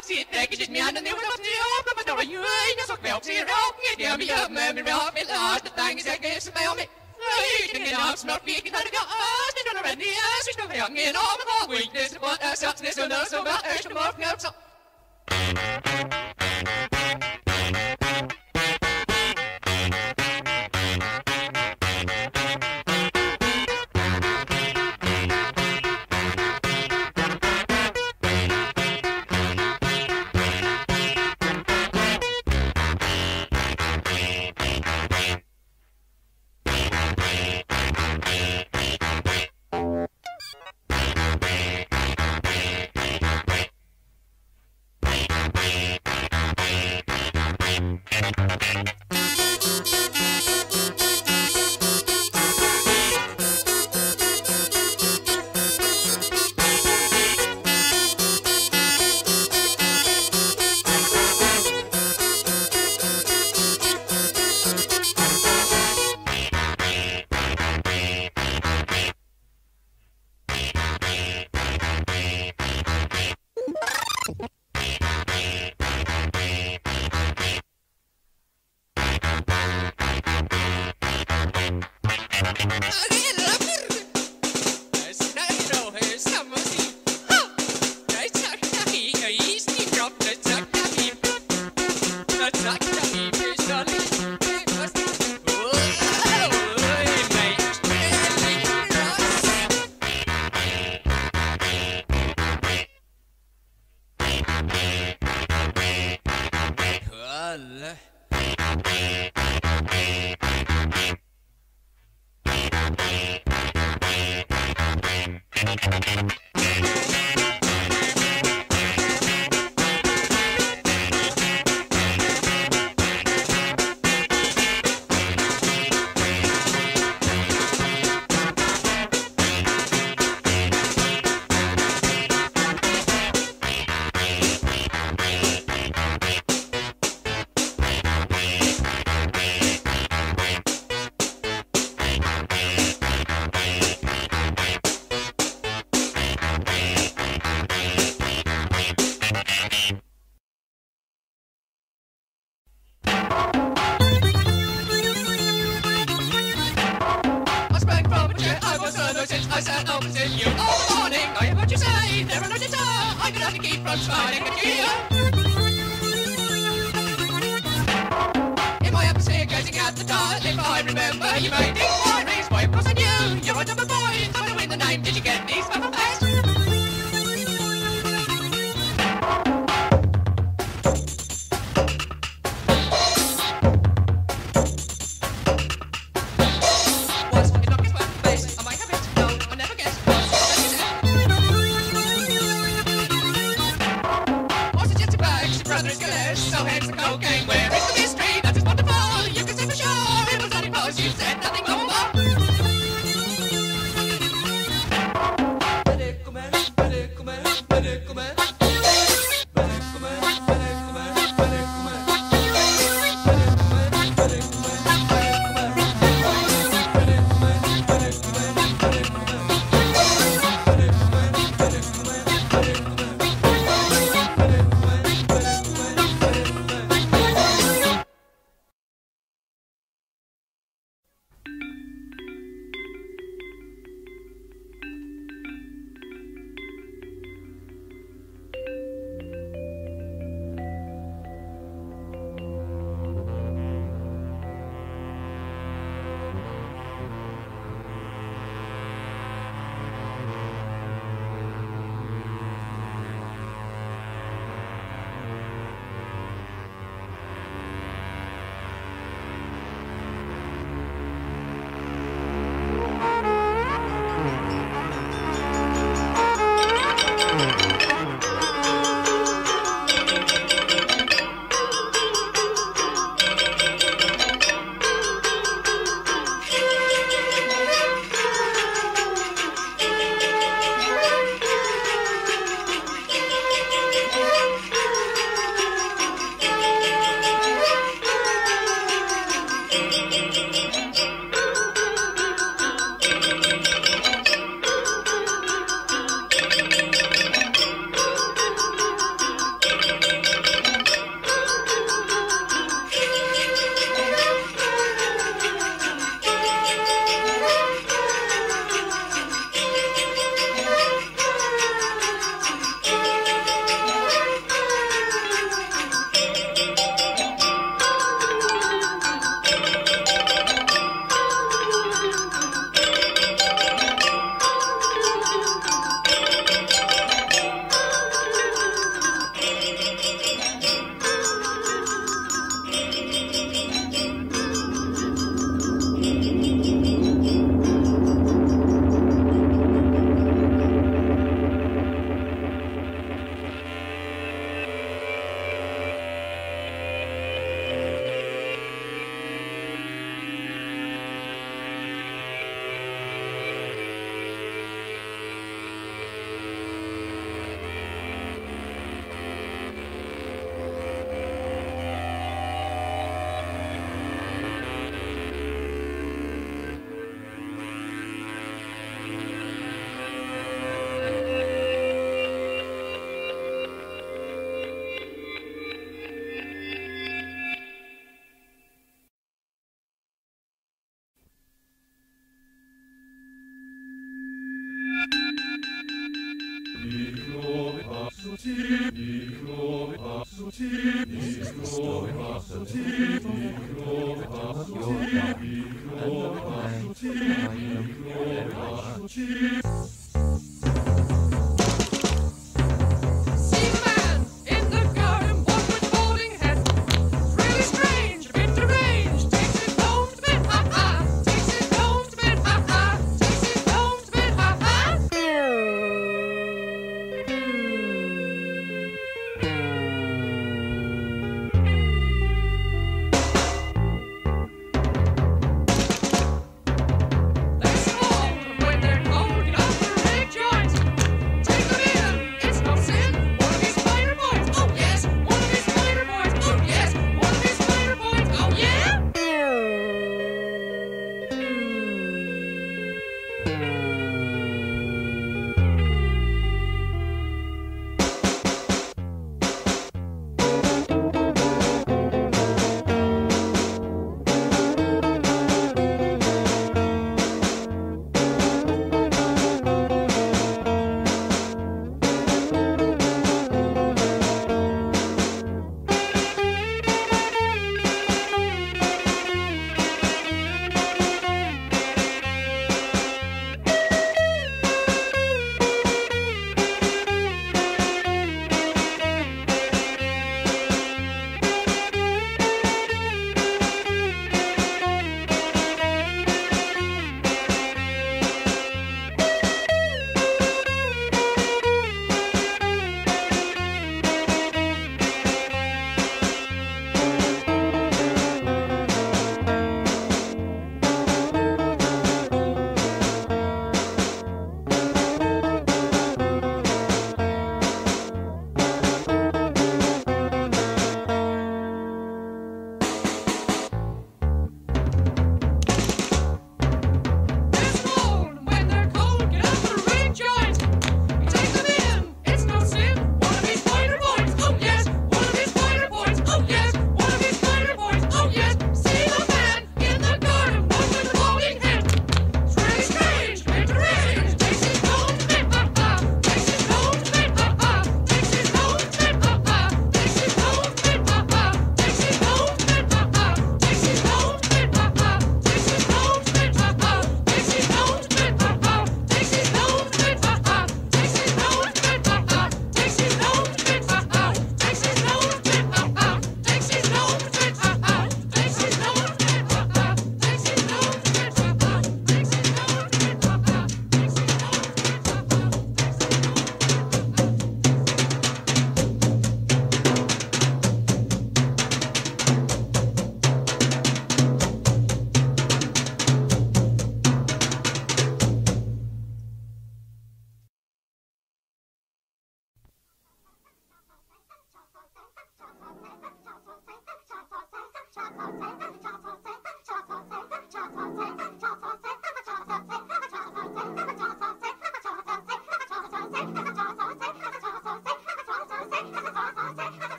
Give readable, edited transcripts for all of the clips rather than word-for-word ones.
optie, trek je me aan de nieuwe optie op, maar door je is ook wel optie erop. Je hebt me op me wel met laat, de tang is er bij me. Ik denk dat snart wie ik naar de gas, die doen er niet eens, ik doe young in all my weakness, but as such, this and so about as you more now.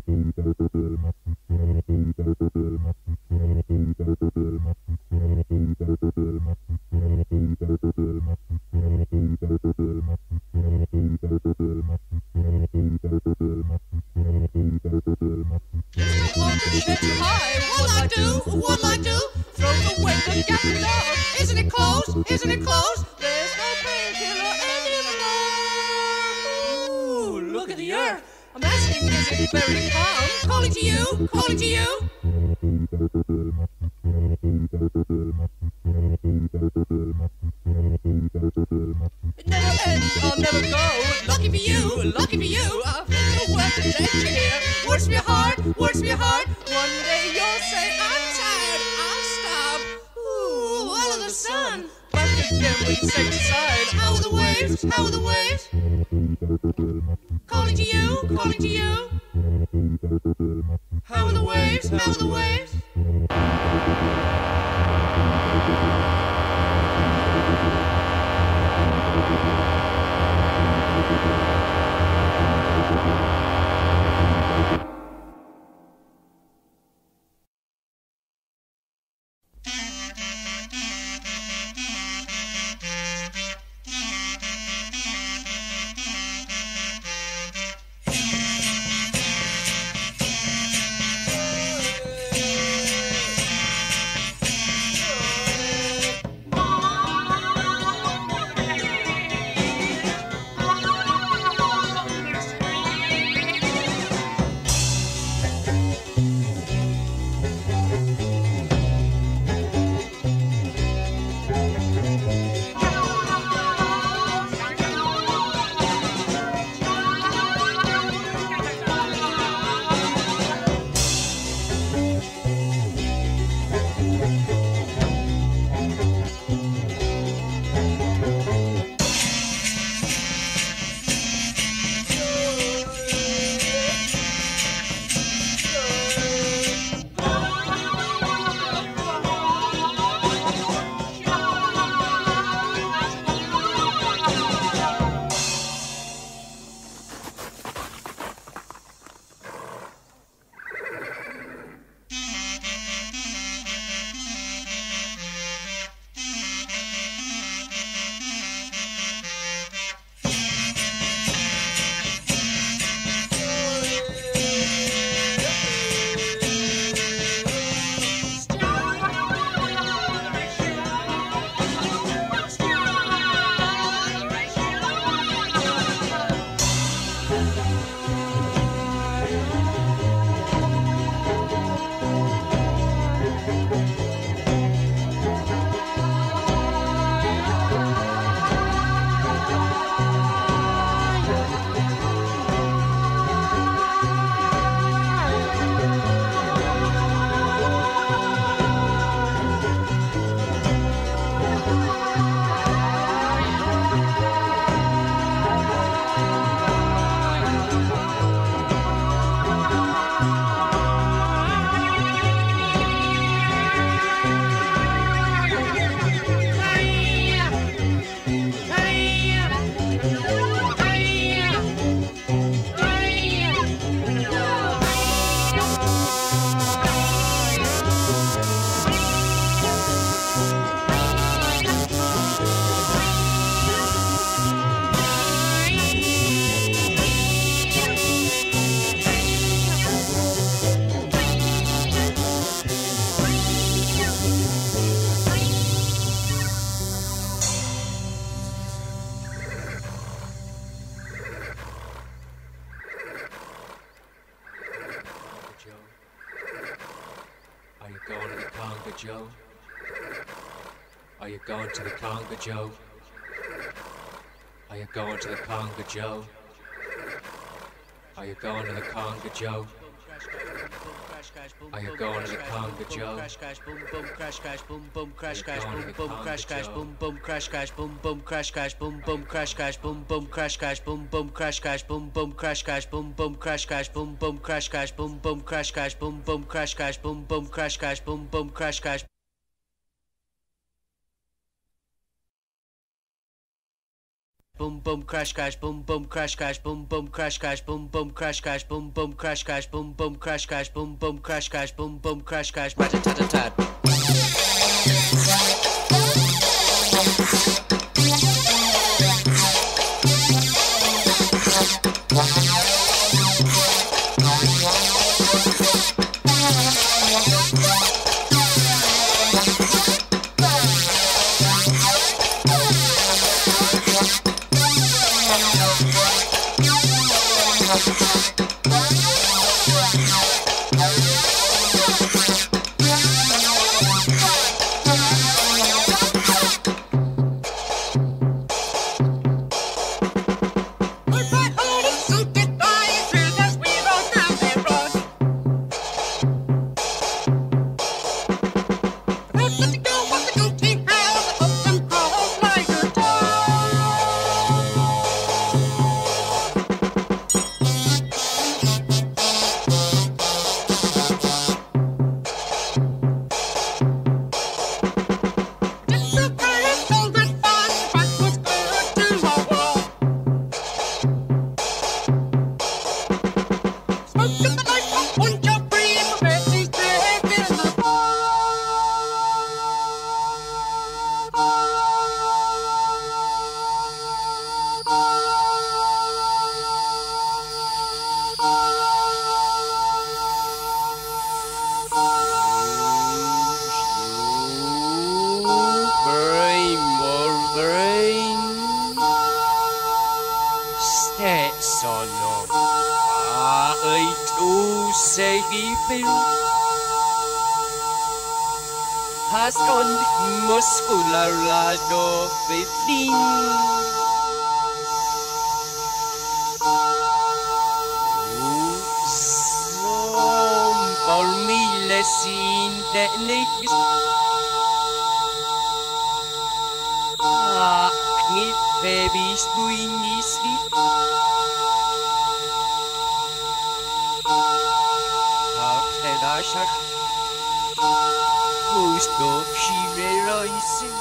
What'll I do? Throw away the catalog. Isn't it closed? Isn't it closed? There's no painkiller anymore. Ooh, look at the earth. I'm asking, is it very calm? Calling to you, calling to you. It never ends, I'll never go. Lucky for you, lucky for you. I'll hit the work and let you hear. Words for your heart, words for your heart. One day you'll say, I'm tired, I'll stop. Ooh, all of the sun. Back again with safe side. How are the waves, how are the waves? Calling to you, calling to you. How are the waves, how are the waves? Joe? Are you going to the conga, Joe? Are you going to the conga, Joe? Are you going to the conga, Joe? Are you going to the conga, Joe? Crash crash boom boom crash crash boom boom crash crash boom boom crash crash boom boom crash crash boom boom crash crash boom boom crash crash boom boom crash crash boom boom crash crash boom boom crash crash boom boom crash crash boom boom crash crash boom boom crash crash boom boom crash crash boom boom crash crash boom boom crash crash. boom boom crash crash boom boom crash crash boom boom crash crash boom boom crash crash boom boom crash crash boom boom crash crash boom boom crash crash boom boom crash crash rat tat tat tat. Pascon muscularado bedin. Som formillesin teknik. Nit bebis duinisi. After Gusto Shireroisin.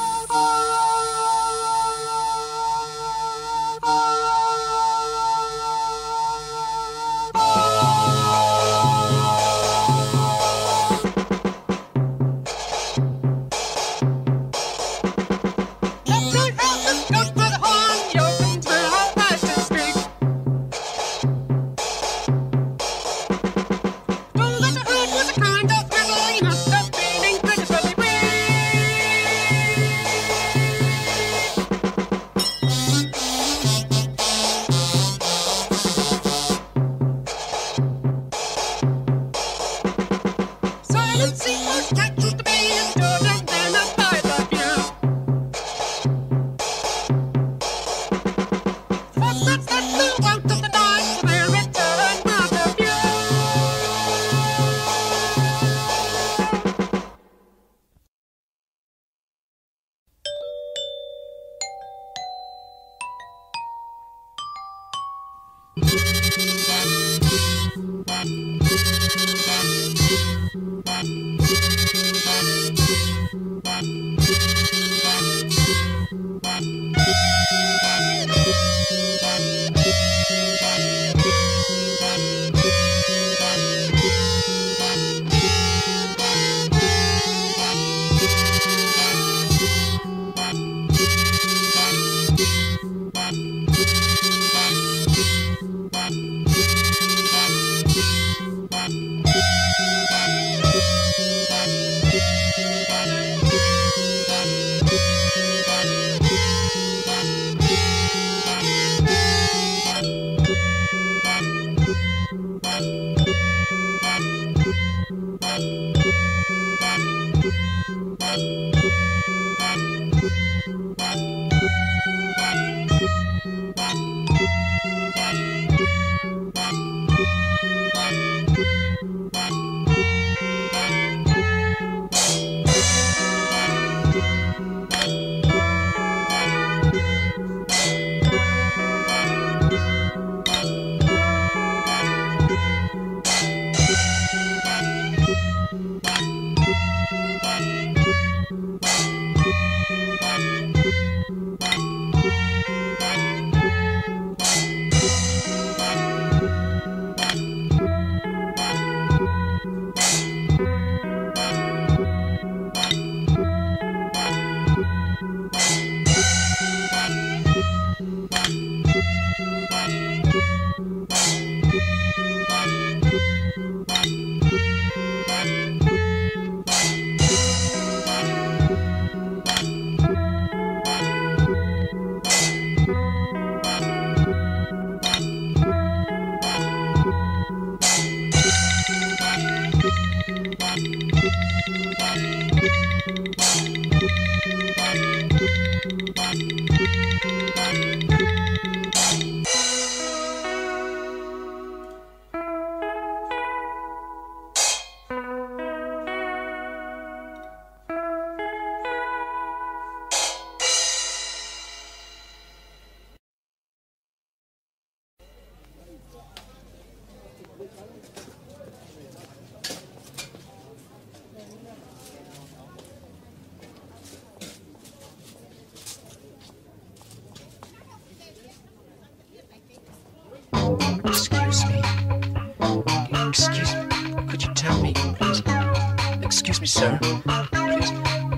sir, please.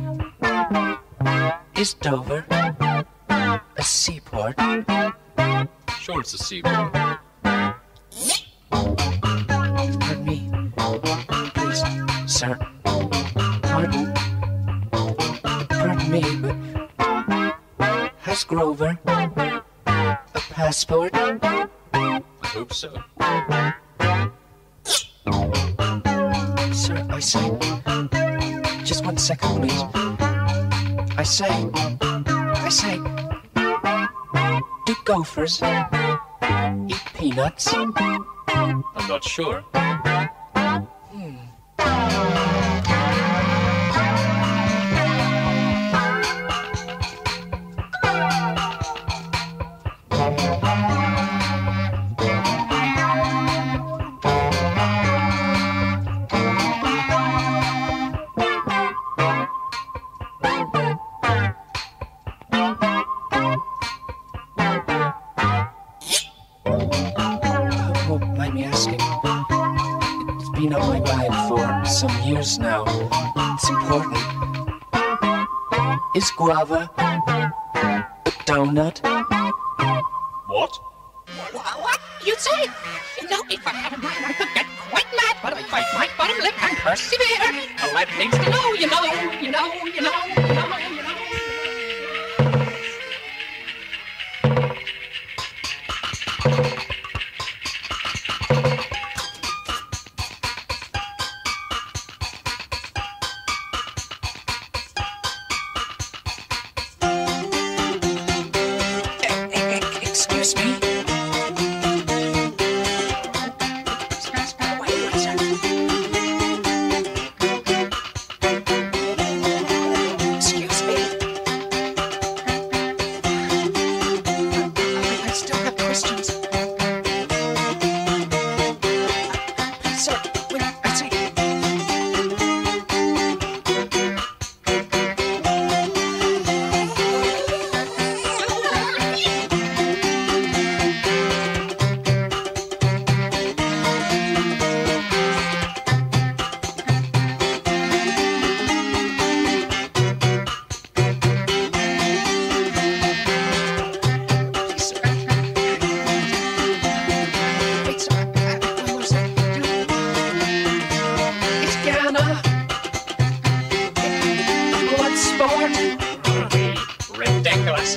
Is Dover a seaport? Sure, it's a seaport. Pardon me, please, sir. Pardon me, but has Grover a passport? I hope so. Sir, I say, just 1 second, please. I say, do gophers eat peanuts? I'm not sure. Been on my mind for some years now. It's important. Is guava a donut? What? What? You say? You know, if I had a mind, I could get quite mad, but I bite my bottom lip and persevere. A lad needs to know, you know. Excuse me? Excuse me? I still have questions. Please, sir, wait, I see. Ridiculous.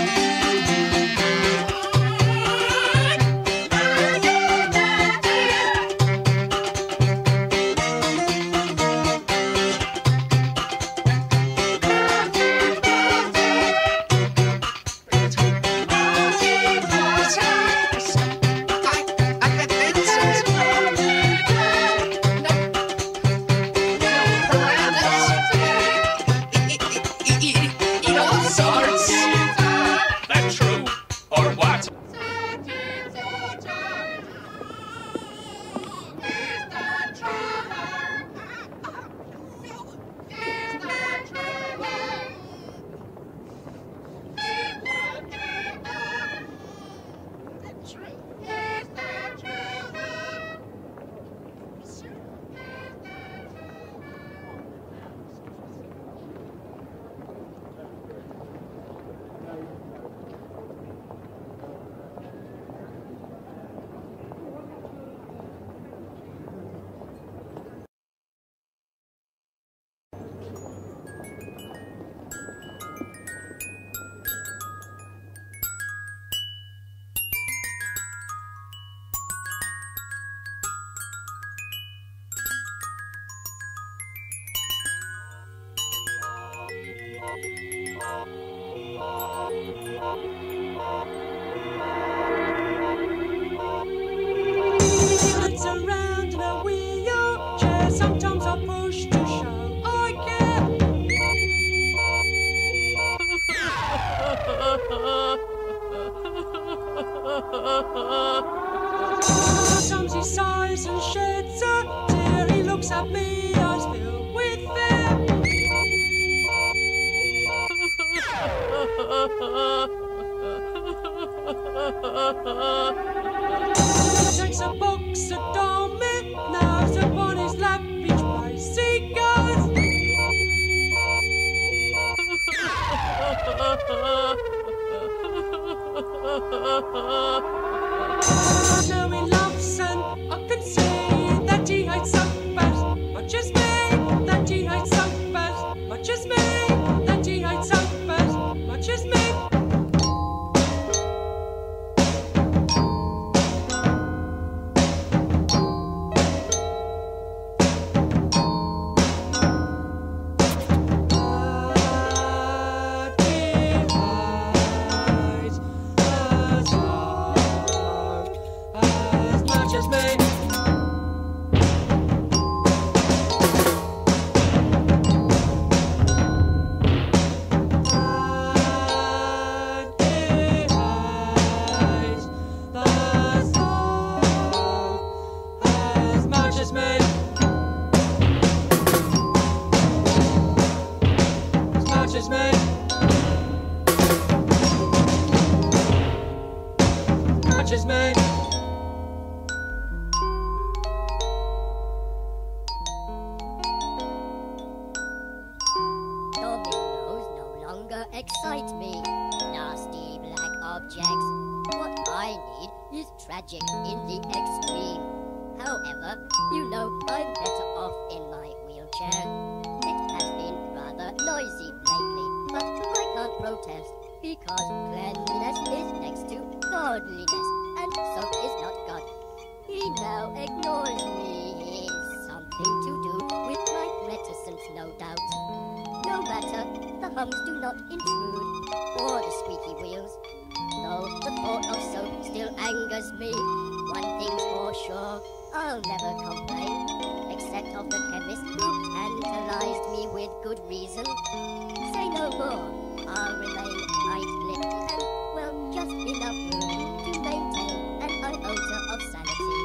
It's around in a wheelchair. Sometimes I push to show I care. Sometimes he sighs and sheds a tear. He looks at me, eyes filled with fear. Takes a box of dominoes upon his lap, each place he goes. now ignores me. Something to do with my reticence, no doubt. No matter, the hums do not intrude, or the squeaky wheels. Though the thought of soap still angers me. One thing's for sure, I'll never complain, except of the chemist who tantalized me with good reason. Say no more, I'll remain tight-lipped and, well, just enough room to maintain an iota of sanity.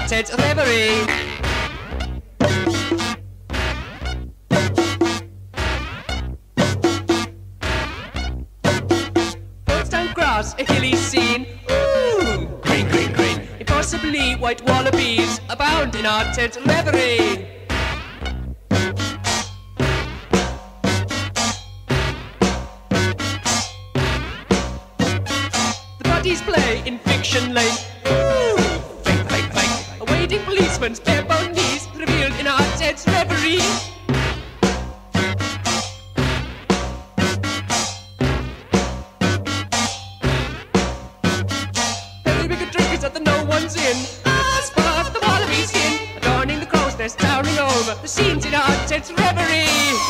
Ted's reverie. Portstown Cross, a hilly scene. Ooh, green, green, green. Impossibly white wallabies abound in our Ted's reverie. Play in Fiction Lane. Ooh, fake, fake, fake. Awaiting policemen's bare-bone knees revealed in our Ted's reverie. Very big drinkers at the No One's Inn. As far as the wallabies in, adorning the crow's nest, towering over the scenes in our Ted's reverie.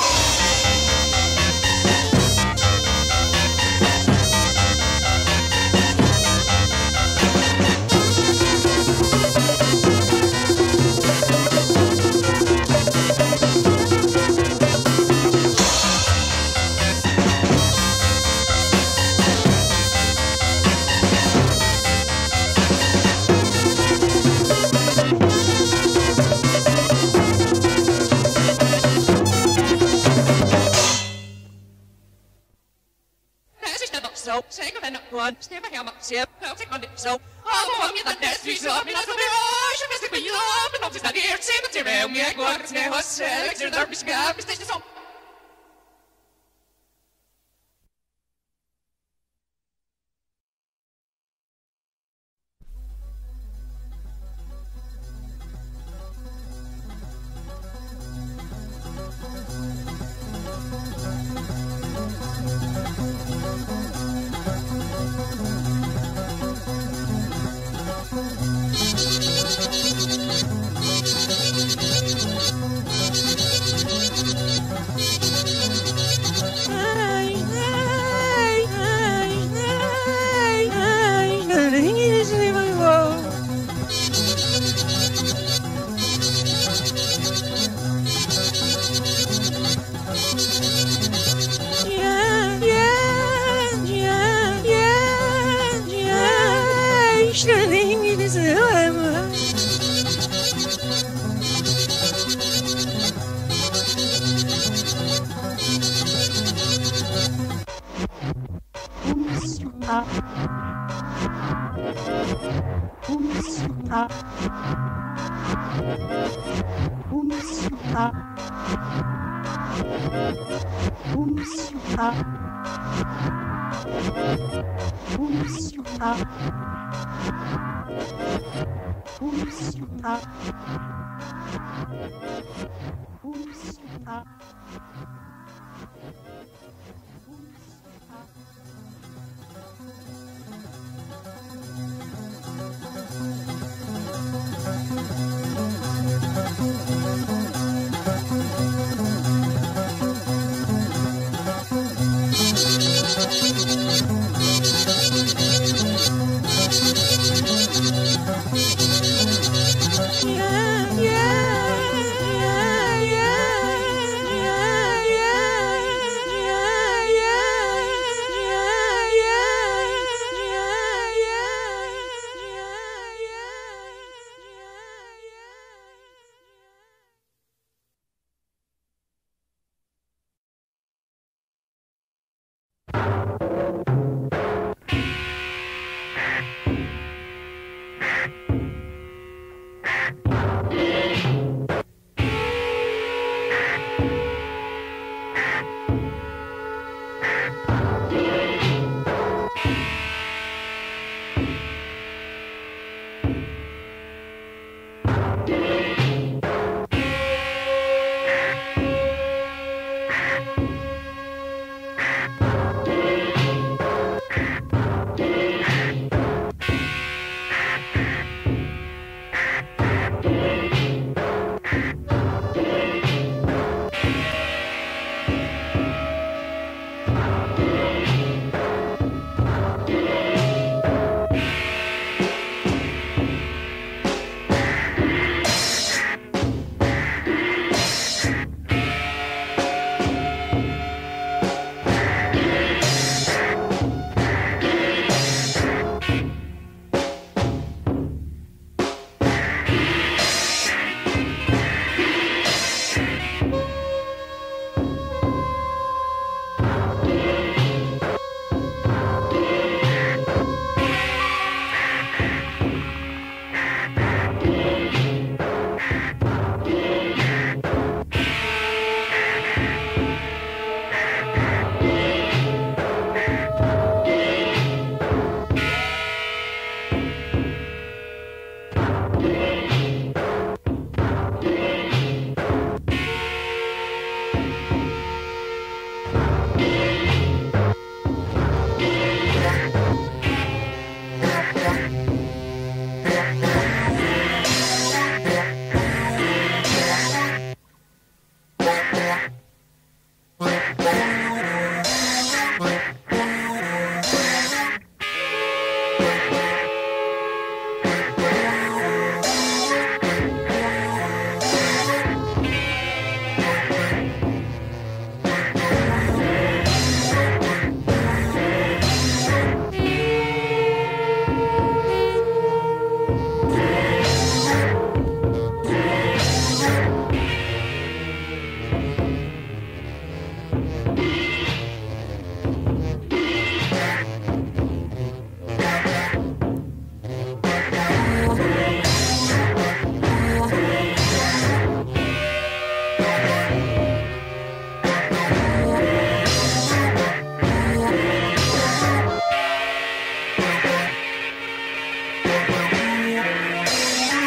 Sing of an one, step a helmet, step, take on it, so. Oh, you the death, we saw me, not the ocean, Mr. Be up, and not just not here, cemetery, me, I go out, it's never said, it's your dark, sky, Mr. So.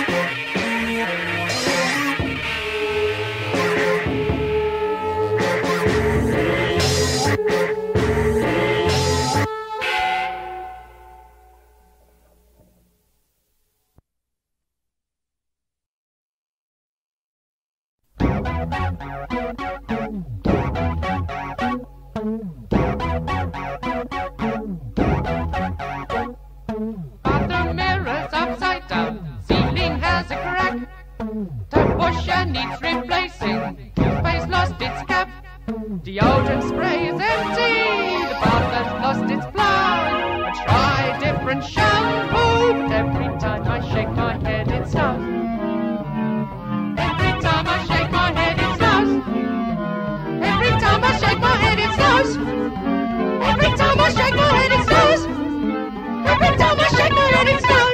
Bathroom mirror's upside down, ceiling has a crack. Tap washer needs replacing, toothpaste lost its cap. Deodorant spray is empty, the bath has lost its plug. I try different shampoo, but every time I shake my head it snows. Every time I shake my head it snows. Every time I shake my head it snows. Every time I shake my head it snows. Every time I shake my head it snows.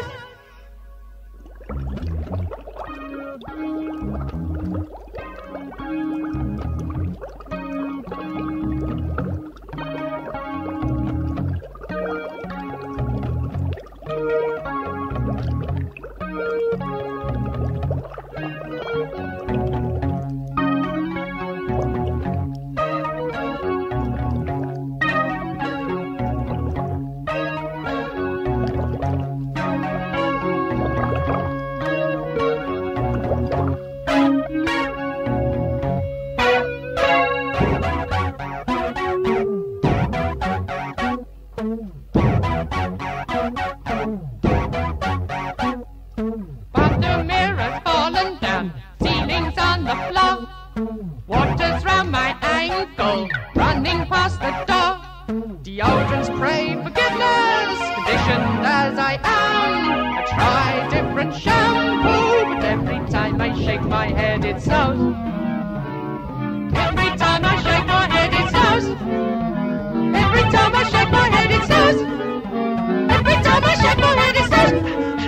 But the mirror's fallen down, ceiling's on the floor. Water's round my ankle, running past the door. Deodorant spray, forgiveness, conditioned as I am. I try different shampoo, but every time I shake my head it snows. Every time I shake my head it snows. Every time I shake my head it snows. Every time I shake my head it snows.